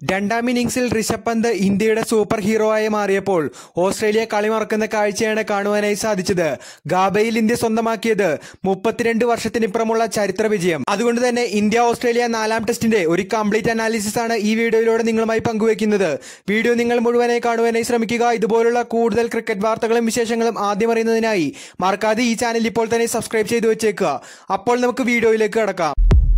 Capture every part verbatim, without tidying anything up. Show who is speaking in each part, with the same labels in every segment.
Speaker 1: രണ്ടാം ഇന്നിംഗ്സിൽ ഋഷഭ് പന്ത് ഇന്ത്യയുടെ സൂപ്പർ ഹീറോയായി മാറിയപ്പോൾ ഓസ്ട്രേലിയ കളിമറക്കുന്ന കാഴ്ചയാണ് കാണുവാനായി സാധിച്ചത്. ഗാബയിൽ ഇന്ത്യ സ്വന്തമാക്കിയത് മുപ്പത്തിരണ്ട് വർഷത്തിനിപ്പുറമുള്ള ചരിത്ര വിജയം. അതുകൊണ്ട് തന്നെ ഇന്ത്യ ഓസ്ട്രേലിയ നാലാം ടെസ്റ്റിന്റെ ഒരു കംപ്ലീറ്റ് അനാലിസിസ് ആണ് ഈ വീഡിയോയിലൂടെ നിങ്ങളുമായി പങ്കുവെക്കുന്നത്. വീഡിയോ നിങ്ങൾ മുഴുവനായി കാണുവാനായി ശ്രമിക്കുക. ഇതുപോലുള്ള കൂടുതൽ ക്രിക്കറ്റ് വാർത്തകളും വിശേഷങ്ങളും ആദ്യം അറിയുന്നതിനായി മറക്കാതെ ഈ ചാനൽ ഇപ്പോൾ തന്നെ സബ്സ്ക്രൈബ് ചെയ്തു വെച്ചേക്കുക. അപ്പോൾ നമുക്ക് വീഡിയോയിലേക്ക് കടക്കാം.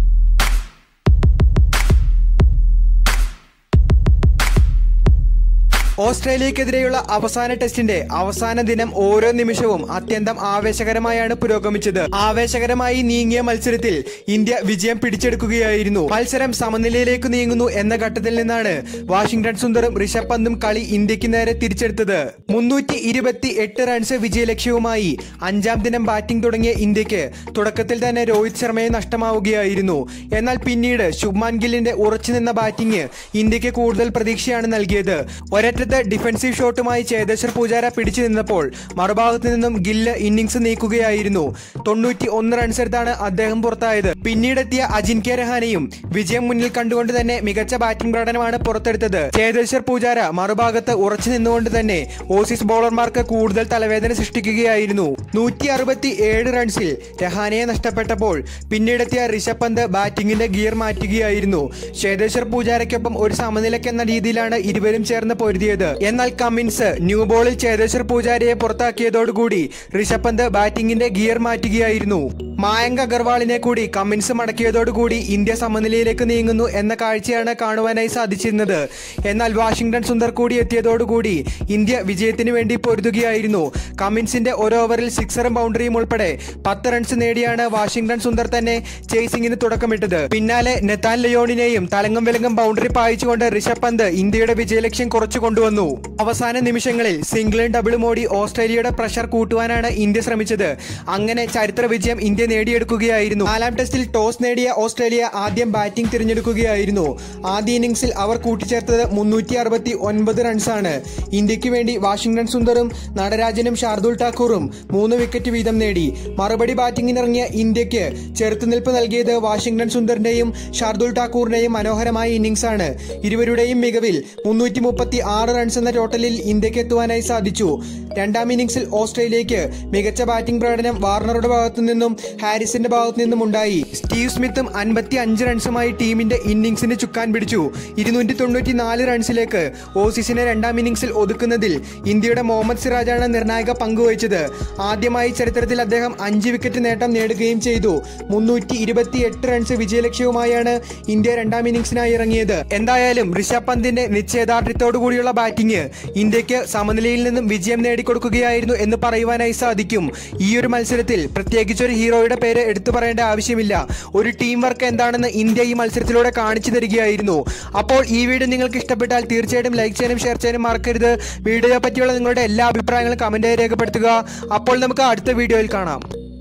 Speaker 1: ഓസ്ട്രേലിയക്കെതിരെയുള്ള അവസാന ടെസ്റ്റിന്റെ അവസാന ദിനം ഓരോ നിമിഷവും അത്യന്തം ആവേശകരമായാണ് പുരോഗമിച്ചത്. ആവേശകരമായി നീങ്ങിയ മത്സരത്തിൽ ഇന്ത്യ വിജയം പിടിച്ചെടുക്കുകയായിരുന്നു. മത്സരം സമനിലയിലേക്ക് നീങ്ങുന്നു എന്ന ഘട്ടത്തിൽ നിന്നാണ് വാഷിംഗ്ടൺ സുന്ദറും ഋഷഭ് പന്തും കളി ഇന്ത്യക്ക് നേരെ തിരിച്ചെടുത്തത്. മുന്നൂറ്റി ഇരുപത്തി എട്ട് റൺസ് വിജയലക്ഷ്യവുമായി അഞ്ചാം ദിനം ബാറ്റിംഗ് തുടങ്ങിയ ഇന്ത്യക്ക് തുടക്കത്തിൽ തന്നെ രോഹിത് ശർമ്മയെ നഷ്ടമാവുകയായിരുന്നു. എന്നാൽ പിന്നീട് ശുഭ്മാൻ ഗില്ലിന്റെ ഉറച്ചുനിന്ന ബാറ്റിംഗ് ഇന്ത്യക്ക് കൂടുതൽ പ്രതീക്ഷയാണ് നൽകിയത്. ഒരൊറ്റ ഡിഫൻസീവ് ഷോട്ടുമായി ചേതേശ്വർ പൂജാര പിടിച്ചു നിന്നപ്പോൾ മറുഭാഗത്തു നിന്നും ഗില്ല് ഇന്നിംഗ്സ് നീക്കുകയായിരുന്നു. തൊണ്ണൂറ്റി ഒന്ന് റൺസെടുത്താണ് അദ്ദേഹം പുറത്തായത്. പിന്നീടെത്തിയ അജിൻക്യ രഹാനെയും വിജയം മുന്നിൽ കണ്ടുകൊണ്ട് തന്നെ മികച്ച ബാറ്റിംഗ് പ്രകടനമാണ് പുറത്തെടുത്തത്. ചേതേശ്വർ പൂജാര മറുഭാഗത്ത് ഉറച്ചു നിന്നുകൊണ്ട് തന്നെ ഓസീസ് ബോളർമാർക്ക് കൂടുതൽ തലവേദന സൃഷ്ടിക്കുകയായിരുന്നു. നൂറ്റി അറുപത്തി ഏഴ് റൺസിൽ രഹാനെയെ നഷ്ടപ്പെട്ടപ്പോൾ പിന്നീടെത്തിയ ഋഷഭ് പന്ത് ബാറ്റിംഗിന്റെ ഗിയർ മാറ്റുകയായിരുന്നു. ചേതേശ്വർ പൂജാരയ്ക്കൊപ്പം ഒരു സമനിലക്കെന്ന രീതിയിലാണ് ഇരുവരും ചേർന്ന് പൊരുതിയത്. എന്നാൽ കമ്മിൻസ് ന്യൂ ബോളിൽ ചേതേശ്വർ പൂജാരയെ പുറത്താക്കിയതോടുകൂടി ഋഷഭ് പന്ത് ബാറ്റിംഗിന്റെ ഗിയർ മാറ്റുകയായിരുന്നു. മായങ്ക് അഗർവാളിനെ കൂടി കമ്മിൻസ് മടക്കിയതോടുകൂടി ഇന്ത്യ സമനിലയിലേക്ക് നീങ്ങുന്നു എന്ന കാഴ്ചയാണ് കാണുവാനായി സാധിച്ചിരുന്നത്. എന്നാൽ വാഷിംഗ്ടൺ സുന്ദർ കൂടി എത്തിയതോടുകൂടി ഇന്ത്യ വിജയത്തിന് വേണ്ടി പൊരുതുകയായിരുന്നു. കമ്മിൻസിന്റെ ഒരു ഓവറിൽ സിക്സറും ബൗണ്ടറിയും ഉൾപ്പെടെ പത്ത് റൺസ് നേടിയാണ് വാഷിംഗ്ടൺ സുന്ദർ തന്നെ ചേസിംഗിന് തുടക്കമിട്ടത്. പിന്നാലെ നെതാൻ ലിയോണിനെയും തലങ്ങും വിലങ്ങും ബൗണ്ടറി പായിച്ചുകൊണ്ട് ഋഷഭ് പന്ത് ഇന്ത്യയുടെ വിജയലക്ഷ്യം കുറച്ചു കൊണ്ടുവന്നു. അവസാന നിമിഷങ്ങളിൽ സിംഗിളും ഡബിളും ഓടി ഓസ്ട്രേലിയയുടെ പ്രഷർ കൂട്ടുവാനാണ് ഇന്ത്യ ശ്രമിച്ചത്. അങ്ങനെ ചരിത്ര വിജയം ഇന്ത്യ നേടിയെടുക്കുകയായിരുന്നു. നാലാം ടെസ്റ്റിൽ ടോസ് നേടിയ ഓസ്ട്രേലിയ ആദ്യം ബാറ്റിംഗ് തിരഞ്ഞെടുക്കുകയായിരുന്നു. ആദ്യ ഇന്നിംഗ്സിൽ അവർ കൂട്ടിച്ചേർത്തത് മുന്നൂറ്റി അറുപത്തി ഒൻപത് റൺസാണ്. ഇന്ത്യക്ക് വേണ്ടി വാഷിംഗ്ടൺ സുന്ദറും നടരാജനും ഷാർദുൽ ഠാക്കൂറും മൂന്ന് വിക്കറ്റ് വീതം നേടി. മറുപടി ബാറ്റിംഗിനിറങ്ങിയ ഇന്ത്യക്ക് ചെറുത്തുനിൽപ്പ് നൽകിയത് വാഷിംഗ്ടൺ സുന്ദറിന്റെയും ഷാർദുൽ ഠാക്കൂറിന്റെയും മനോഹരമായ ഇന്നിംഗ്സാണ്. ഇരുവരുടെയും മികവിൽ മുന്നൂറ്റി മുപ്പത്തി ആറ് റൺസ് എന്ന ടോട്ടലിൽ ഇന്ത്യക്ക് എത്തുവാനായി സാധിച്ചു. രണ്ടാം ഇന്നിംഗ്സിൽ ഓസ്ട്രേലിയക്ക് മികച്ച ബാറ്റിംഗ് പ്രകടനം വാർണറുടെ ഭാഗത്തു നിന്നും ഹാരിസിന്റെ ഭാഗത്തു നിന്നും ഉണ്ടായി. സ്റ്റീവ് സ്മിത്തും അൻപത്തി അഞ്ച് റൺസുമായി ടീമിന്റെ ഇന്നിംഗ്സിന് ചുക്കാൻ പിടിച്ചു. ഇരുന്നൂറ്റി തൊണ്ണൂറ്റി നാല് റൺസിലേക്ക് ഓസീസിനെ രണ്ടാം ഇന്നിംഗ്സിൽ ഒതുക്കുന്നതിൽ ഇന്ത്യയുടെ മുഹമ്മദ് സിറാജാണ് നിർണായക പങ്കുവഹിച്ചത്. ആദ്യമായി ചരിത്രത്തിൽ അദ്ദേഹം അഞ്ച് വിക്കറ്റ് നേട്ടം നേടുകയും ചെയ്തു. മുന്നൂറ്റി ഇരുപത്തി എട്ട് റൺസ് വിജയലക്ഷ്യവുമായാണ് ഇന്ത്യ രണ്ടാം ഇന്നിംഗ്സിനായി ഇറങ്ങിയത്. എന്തായാലും ഋഷഭ് പന്തിന്റെ നിശ്ചയദാർഢ്യത്തോടുകൂടിയുള്ള ബാറ്റിംഗ് ഇന്ത്യക്ക് സമനിലയിൽ നിന്നും വിജയം നേടിക്കൊടുക്കുകയായിരുന്നു എന്ന് പറയുവാനായി സാധിക്കും. ഈ ഒരു മത്സരത്തിൽ പ്രത്യേകിച്ചൊരു ഹീറോയുടെ പേര് എടുത്തു പറയേണ്ട ആവശ്യമില്ല. ഒരു ടീം വർക്ക് എന്താണെന്ന് ഇന്ത്യ ഈ മത്സരത്തിലൂടെ കാണിച്ചു തരികയായിരുന്നു. അപ്പോൾ ഈ വീഡിയോ നിങ്ങൾക്ക് ഇഷ്ടപ്പെട്ടാൽ തീർച്ചയായിട്ടും ലൈക്ക് ചെയ്യാനും ഷെയർ ചെയ്യാനും മറക്കരുത്. വീഡിയോയെ പറ്റിയുള്ള നിങ്ങളുടെ എല്ലാ അഭിപ്രായങ്ങളും കമന്റായി രേഖപ്പെടുത്തുക. അപ്പോൾ നമുക്ക് അടുത്ത വീഡിയോയിൽ കാണാം.